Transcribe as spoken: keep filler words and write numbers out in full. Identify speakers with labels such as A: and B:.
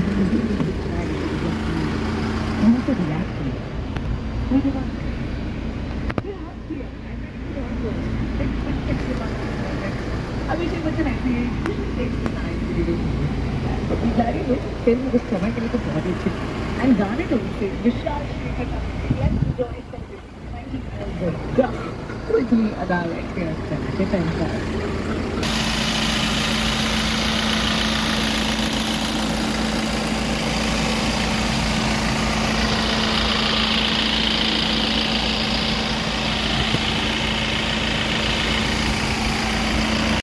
A: And also the acting. We do not. Yeah, yeah. Abhishek Bachchan actually takes the time to do it. But Bidari look, film was समय के लिए तो बहुत ही अच्छी थी. And गाने तो उसके विशाल शेखर का. Let's enjoy it. Thank you. Good. Quickly अदा experience करना. Defense.